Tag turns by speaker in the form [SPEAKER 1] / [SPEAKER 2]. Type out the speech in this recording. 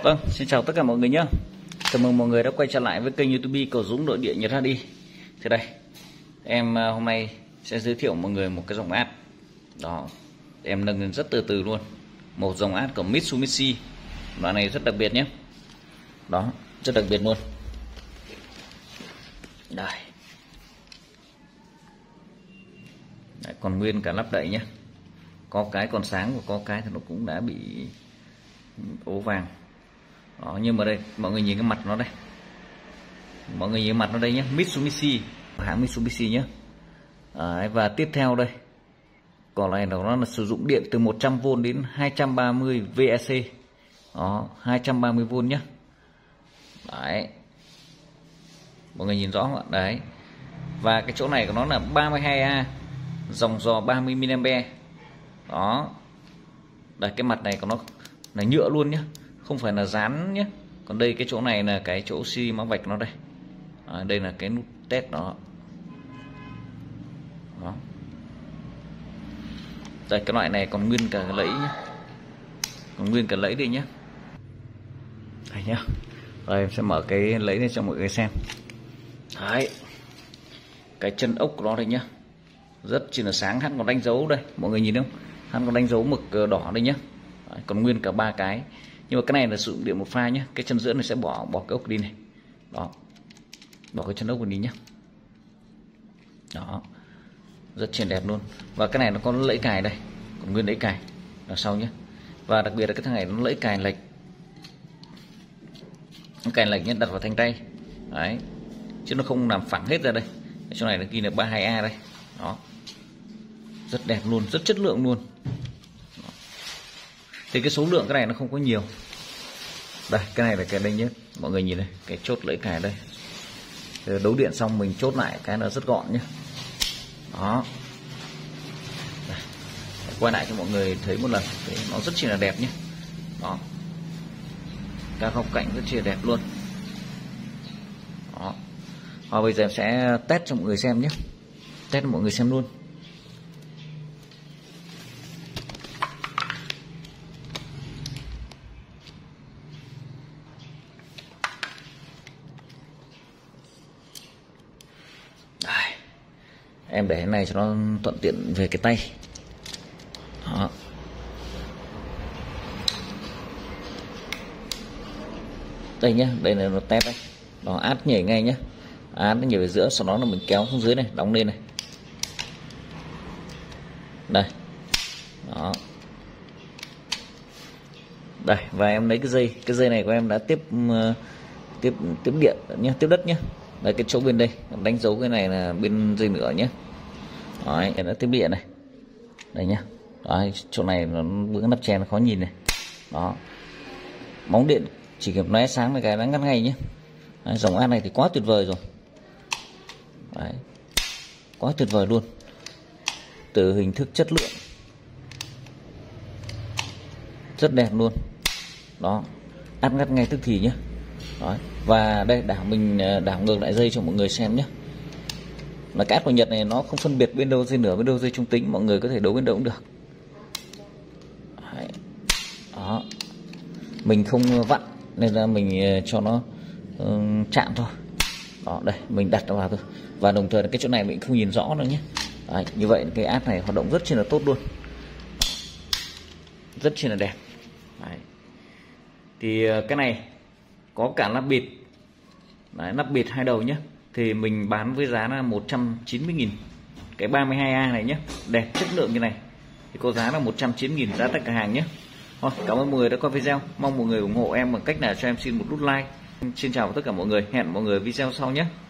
[SPEAKER 1] Vâng, xin chào tất cả mọi người nhé. Chào mừng mọi người đã quay trở lại với kênh YouTube Cầu Dũng Nội Địa Nhật HD. Thì đây, em hôm nay sẽ giới thiệu mọi người một cái dòng át. Đó, em nâng lên rất từ từ luôn. Một dòng át của Mitsubishi. Loại này rất đặc biệt nhé. Đó, rất đặc biệt luôn. Đây. Đấy, còn nguyên cả lắp đậy nhé. Có cái còn sáng và có cái thì nó cũng đã bị ố vàng. Đó, nhưng mà đây mọi người nhìn cái mặt nó đây, mọi người nhìn mặt nó đây nhé, Mitsubishi, hãng Mitsubishi nhé. Đấy, và tiếp theo đây, còn này nó là sử dụng điện từ 100V đến 230 VEC. Đó, 230V nhé. Đấy, mọi người nhìn rõ không ạ? Đấy, và cái chỗ này của nó là 32A, dòng giò 30mA. Đó, đây cái mặt này của nó là nhựa luôn nhé, không phải là dán nhé. Còn đây cái chỗ này là cái chỗ xi mắc vạch nó đây. Đây là cái nút test nó. Đó. Đây cái loại này còn nguyên cả lẫy nhé, còn nguyên cả lẫy đây nhé. Đây nhá. Rồi em sẽ mở cái lẫy này cho mọi người xem. Đấy, cái chân ốc của nó đây nhá, rất chỉ là sáng, hắn còn đánh dấu đây, mọi người nhìn không? Hắn còn đánh dấu mực đỏ đây nhá. Đấy, còn nguyên cả ba cái. Nhưng mà cái này là sử dụng điện một pha nhé. Cái chân giữa này sẽ bỏ cái ốc đi này. Đó, bỏ cái chân ốc đi nhé. Đó, rất triển đẹp luôn. Và cái này nó có lẫy cài đây, còn nguyên lẫy cài đằng sau nhé. Và đặc biệt là cái thằng này nó lẫy cài lệch, nó cài lệch nhé, đặt vào thanh tay. Đấy, chứ nó không làm phẳng hết ra đây. Cái chỗ này là ghi là 32A đây. Đó, rất đẹp luôn, rất chất lượng luôn. Đó. Thì cái số lượng cái này nó không có nhiều. Đây, cái này là cái đây nhất, mọi người nhìn đây, cái chốt lẫy cài đây. Rồi đấu điện xong mình chốt lại cái nó rất gọn nhé. Đó, đây, quay lại cho mọi người thấy một lần. Đấy, nó rất chỉ là đẹp nhé. Đó, các góc cạnh rất chỉ là đẹp luôn. Đó, và bây giờ em sẽ test cho mọi người xem nhé, test cho mọi người xem luôn. Em để cái này cho nó thuận tiện về cái tay. Đó. Đây nhá, đây là nó test đấy. Đó, át nhảy ngay nhá. Át nó nhảy về giữa, sau đó là mình kéo xuống dưới này, đóng lên này. Đây. Đó. Đây, và em lấy cái dây này của em đã tiếp điện nhé, tiếp đất nhé. Đây cái chỗ bên đây đánh dấu cái này là bên dây nữa nhé. Đấy, nó tiếp điện này. Đây nhá. Đấy, chỗ này nó vướng nắp chèn, nó khó nhìn này. Đó, bóng điện chỉ cần lóe sáng với cái nó ngắt ngay nhé. Đấy, dòng át này thì quá tuyệt vời rồi. Đấy, quá tuyệt vời luôn. Từ hình thức, chất lượng rất đẹp luôn. Đó, át ngắt ngay tức thì nhé. Đó. Và đây mình đảo ngược lại dây cho mọi người xem nhé. Là cái át của Nhật này nó không phân biệt bên đâu dây nửa bên đâu dây trung tính, mọi người có thể đấu bên đâu cũng được. Đấy. Đó, mình không vặn nên là mình cho nó chạm thôi. Đó, đây mình đặt nó vào thôi. Và đồng thời cái chỗ này mình không nhìn rõ nữa nhé. Đấy, như vậy cái át này hoạt động rất là tốt luôn, rất là đẹp. Đấy. Thì cái này có cả nắp bịt. Đấy, nắp bịt hai đầu nhé. Thì mình bán với giá là 190.000. Cái 32A này nhé, đẹp chất lượng như này thì có giá là 190.000 giá tất cả hàng nhé. Thôi, cảm ơn mọi người đã coi video. Mong mọi người ủng hộ em bằng cách là cho em xin một nút like. Xin chào tất cả mọi người, hẹn mọi người video sau nhé.